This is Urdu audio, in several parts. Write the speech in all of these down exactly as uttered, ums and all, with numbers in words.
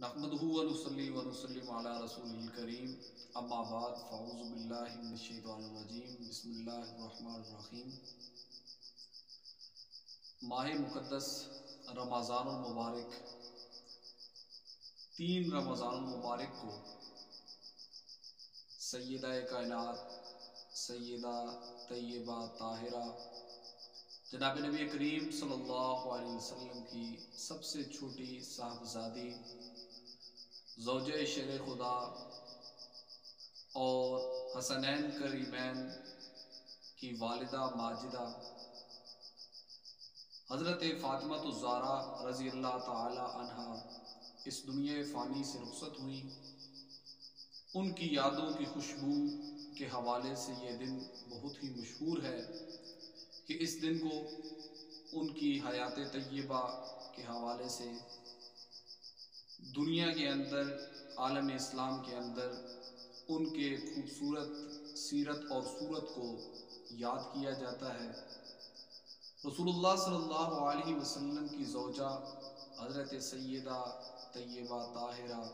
نحمدہ و نصلی و نسلم علی رسولہ الکریم اما بعد فاعوذ باللہ من الشیطان الرجیم بسم اللہ الرحمن الرحیم۔ ماہ مقدس رمضان المبارک، تین رمضان المبارک کو سیدہ کائنات سیدہ طیبہ طاہرہ جناب نبی کریم صلی اللہ علیہ وسلم کی سب سے چھوٹی صاحبزادی زوجہ شیر خدا اور حسنین کریمین کی والدہ ماجدہ حضرت فاطمہ الزہرا رضی اللہ تعالی عنہا اس دنیا فانی سے رخصت ہوئیں۔ ان کی یادوں کی خوشبو کے حوالے سے یہ دن بہت ہی مشہور ہے کہ اس دن کو ان کی حیات طیبہ کے حوالے سے دنیا کے اندر، عالم اسلام کے اندر ان کے خوبصورت سیرت اور صورت کو یاد کیا جاتا ہے۔ رسول اللہ صلی اللہ علیہ وسلم کی زوجہ حضرت سیدہ طیبہ طاہرہ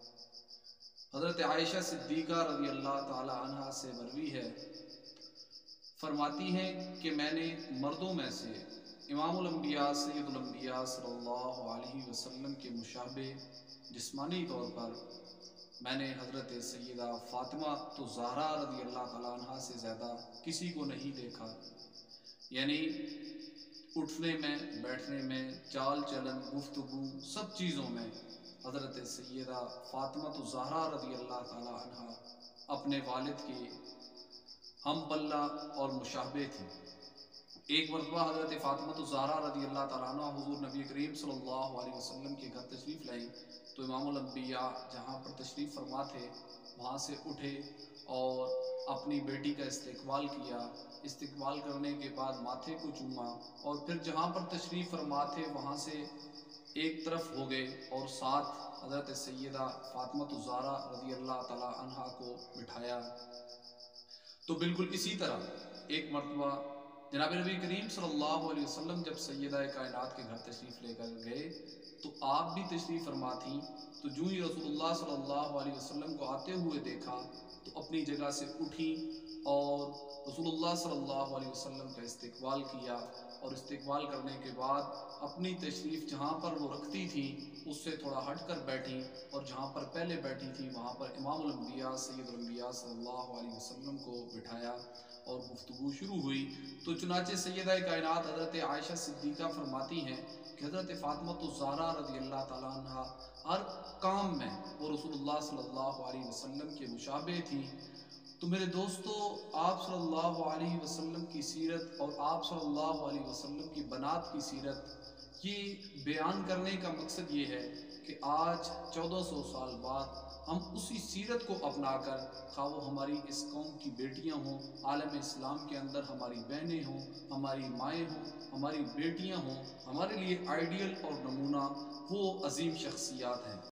حضرت عائشہ صدیقہ رضی اللہ تعالی عنہا سے مروی ہے، فرماتی ہیں کہ میں نے مردوں میں سے امام الانبیاء سید الانبیاء صلی اللہ علیہ وسلم کے مشابہ جسمانی طور پر میں نے حضرت سیدہ فاطمہ الزہرا رضی اللہ تعالیٰ عنہ سے زیادہ کسی کو نہیں دیکھا، یعنی اٹھنے میں، بیٹھنے میں، چال چلن، گفتگو، سب چیزوں میں حضرت سیدہ فاطمہ الزہرا رضی اللہ تعالیٰ عنہ اپنے والد کی ہم پلہ اور مشابہ تھی۔ ایک مرتبہ حضرت فاطمہ الزہرا رضی اللہ تعالیٰ عنہ حضور نبی کریم صلی اللہ علیہ وسلم کے گھر تشریف لائیں تو امام الانبیاء جہاں پر تشریف فرما تھے وہاں سے اٹھے اور اپنی بیٹی کا استقبال کیا۔ استقبال کرنے کے بعد ماتھے کو چوما اور پھر جہاں پر تشریف فرما تھے وہاں سے ایک طرف ہو گئے اور ساتھ حضرت سیدہ فاطمہ الزہرا رضی اللہ تعالیٰ عنہ کو بٹھایا۔ تو بالکل اسی طرح ایک مرتبہ جناب نبی کریم صلی اللہ علیہ وسلم جب سیدہ کائنات کے گھر تشریف لے کر گئے تو آپ بھی تشریف فرما تھیں، تو جو ہی رسول اللہ صلی اللہ علیہ وسلم کو آتے ہوئے دیکھا تو اپنی جگہ سے اٹھیں اور رسول اللہ صلی اللہ علیہ وسلم کا استقبال کیا، اور استقبال کرنے کے بعد اپنی تشریف جہاں پر وہ رکھتی تھیں اس سے تھوڑا ہٹ کر بیٹھیں، اور جہاں پر پہلے بیٹھی تھیں وہاں پر امام الانبیاء سید الانبیاء صلی اللہ علیہ وسلم کو بٹھایا اور گفتگو شروع ہوئی۔ تو چنانچہ سیدہ کائنات حضرت عائشہ صدیقہ فرماتی ہیں کہ حضرت فاطمہ الزہرا رضی اللہ تعالیٰ عنہ ہر کام میں وہ رسول اللہ صلی اللہ علیہ وسلم کے مشابہ تھی۔ تو میرے دوستو، آپ صلی اللہ علیہ وسلم کی سیرت اور آپ صلی اللہ علیہ وسلم کی بنات کی سیرت یہ بیان کرنے کا مقصد یہ ہے کہ آج چودہ سو سال بعد ہم اسی سیرت کو اپنا کر، خواہ وہ ہماری اس قوم کی بیٹیاں ہوں، عالم اسلام کے اندر ہماری بہنیں ہوں، ہماری مائیں ہوں، ہماری بیٹیاں ہوں، ہمارے لیے آئیڈیل اور نمونہ وہ عظیم شخصیات ہیں۔